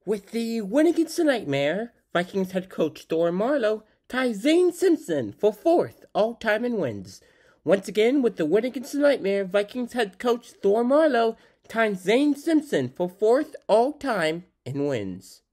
With the win against the Nightmare, Vikings head coach Thor Marlow ties Zane Simpson for 4th all-time in wins. Once again, with the win against the Nightmare, Vikings head coach Thor Marlow ties Zane Simpson for 4th all-time in wins.